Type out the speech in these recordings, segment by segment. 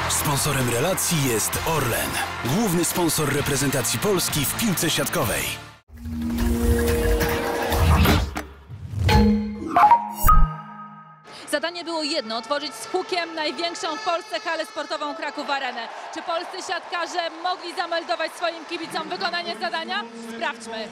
Sponsorem relacji jest Orlen, główny sponsor reprezentacji Polski w piłce siatkowej. Zadanie było jedno: otworzyć z hukiem największą w Polsce halę sportową Kraków Arenę. Czy polscy siatkarze mogli zameldować swoim kibicom wykonanie zadania? Sprawdźmy.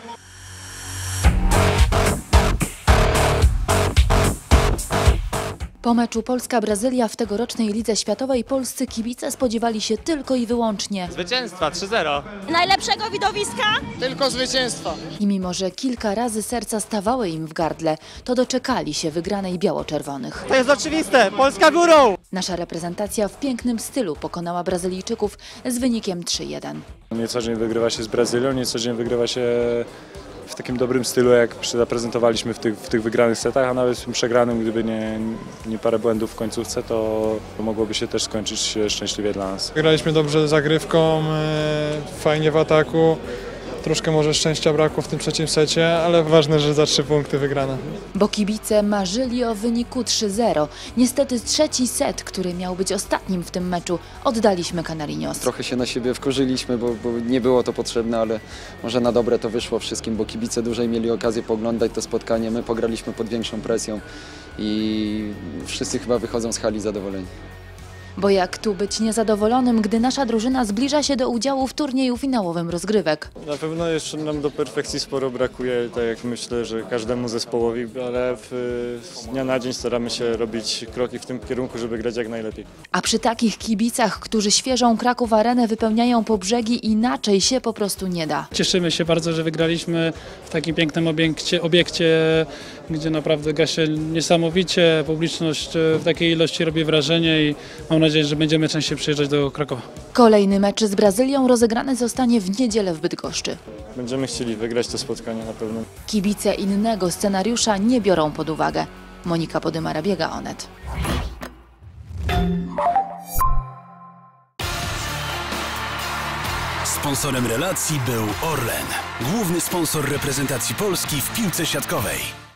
Po meczu Polska-Brazylia w tegorocznej Lidze Światowej polscy kibice spodziewali się tylko i wyłącznie zwycięstwa 3-0. Najlepszego widowiska? Tylko zwycięstwa. I mimo że kilka razy serca stawały im w gardle, to doczekali się wygranej biało-czerwonych. To jest oczywiste, Polska górą! Nasza reprezentacja w pięknym stylu pokonała Brazylijczyków z wynikiem 3-1. Nie co dzień wygrywa się z Brazylią, nie co dzień wygrywa się w takim dobrym stylu, jak zaprezentowaliśmy w tych wygranych setach, a nawet w tym przegranym, gdyby nie parę błędów w końcówce, to mogłoby się też skończyć szczęśliwie dla nas. Graliśmy dobrze zagrywką, fajnie w ataku. Troszkę może szczęścia brakło w tym trzecim secie, ale ważne, że za 3 punkty wygrana. Bo kibice marzyli o wyniku 3-0. Niestety trzeci set, który miał być ostatnim w tym meczu, oddaliśmy Canarinos. Trochę się na siebie wkurzyliśmy, bo nie było to potrzebne, ale może na dobre to wyszło wszystkim, bo kibice dłużej mieli okazję pooglądać to spotkanie. My pograliśmy pod większą presją i wszyscy chyba wychodzą z hali zadowoleni. Bo jak tu być niezadowolonym, gdy nasza drużyna zbliża się do udziału w turnieju finałowym rozgrywek? Na pewno jeszcze nam do perfekcji sporo brakuje, tak jak myślę, że każdemu zespołowi, ale z dnia na dzień staramy się robić kroki w tym kierunku, żeby grać jak najlepiej. A przy takich kibicach, którzy świeżą Kraków Arenę wypełniają po brzegi, inaczej się po prostu nie da. Cieszymy się bardzo, że wygraliśmy w takim pięknym obiekcie, gdzie naprawdę gra się niesamowicie. Publiczność w takiej ilości robi wrażenie i mam nadzieję, że będziemy częściej przyjeżdżać do Krakowa. Kolejny mecz z Brazylią rozegrany zostanie w niedzielę w Bydgoszczy. Będziemy chcieli wygrać to spotkanie na pewno. Kibice innego scenariusza nie biorą pod uwagę. Monika Podymara, Biega Onet. Sponsorem relacji był Orlen, główny sponsor reprezentacji Polski w piłce siatkowej.